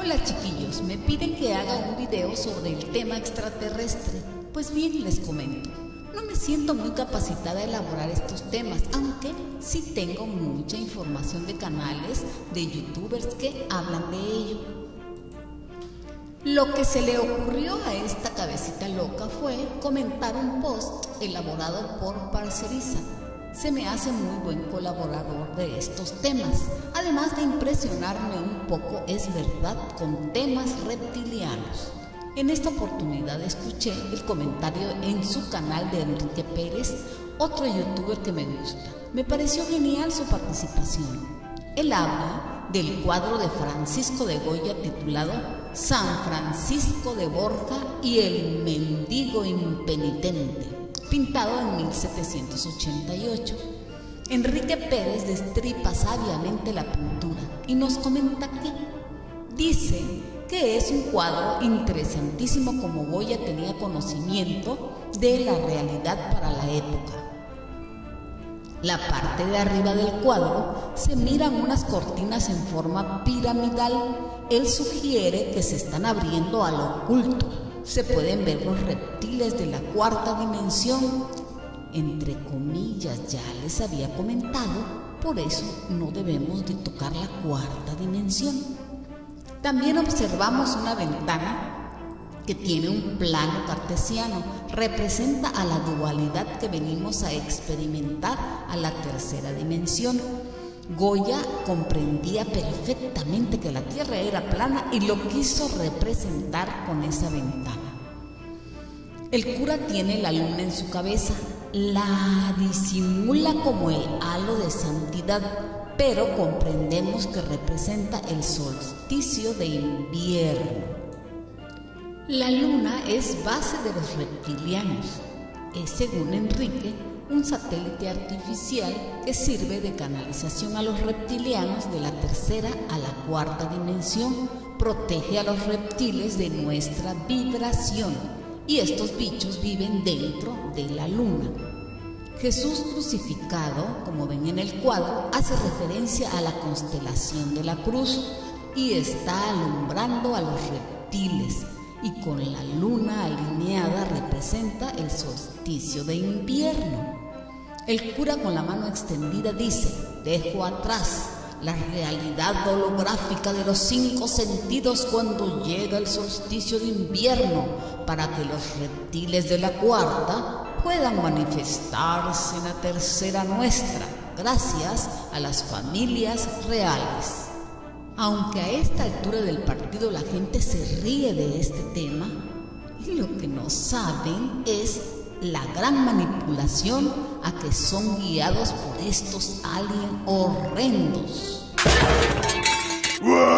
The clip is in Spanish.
Hola chiquillos, me piden que haga un video sobre el tema extraterrestre. Pues bien, les comento. No me siento muy capacitada a elaborar estos temas, aunque sí tengo mucha información de canales de youtubers que hablan de ello. Lo que se le ocurrió a esta cabecita loca fue comentar un post elaborado por Parcerisa. Se me hace muy buen colaborador de estos temas, además de impresionarme un poco, es verdad, con temas reptilianos. En esta oportunidad escuché el comentario en su canal de Enrique Pérez, otro youtuber que me gusta. Me pareció genial su participación. Él habla del cuadro de Francisco de Goya titulado San Francisco de Borja y el mendigo impenitente, pintado en 1788. Enrique Pérez destripa sabiamente la pintura y nos comenta que dice que es un cuadro interesantísimo, como Goya tenía conocimiento de la realidad para la época. La parte de arriba del cuadro se miran unas cortinas en forma piramidal. Él sugiere que se están abriendo a lo oculto. Se pueden ver los reptiles de la cuarta dimensión. Entre comillas, ya les había comentado, por eso no debemos de tocar la cuarta dimensión. También observamos una ventana que tiene un plano cartesiano, representa a la dualidad que venimos a experimentar a la tercera dimensión. Goya comprendía perfectamente que la Tierra era plana y lo quiso representar con esa ventana. El cura tiene la luna en su cabeza, la disimula como el halo de santidad, pero comprendemos que representa el solsticio de invierno. La luna es base de los reptilianos. Es, según Enrique, un satélite artificial que sirve de canalización a los reptilianos de la tercera a la cuarta dimensión. Protege a los reptiles de nuestra vibración y estos bichos viven dentro de la luna. Jesús crucificado, como ven en el cuadro, hace referencia a la constelación de la cruz y está alumbrando a los reptiles, y con la luna alineada representa el solsticio de invierno. El cura con la mano extendida dice: dejo atrás la realidad holográfica de los 5 sentidos cuando llega el solsticio de invierno, para que los reptiles de la cuarta puedan manifestarse en la tercera nuestra, gracias a las familias reales. Aunque a esta altura del partido la gente se ríe de este tema, lo que no saben es la gran manipulación a que son guiados por estos aliens horrendos.